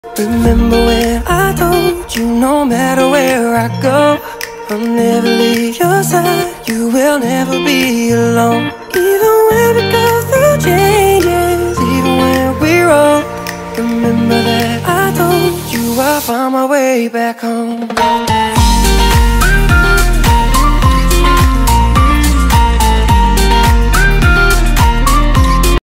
Remember when I told you no matter where I go, I'll never leave your side, you will never be alone. Even when we go through changes, even when we're old, remember that I told you I'll find my way back home.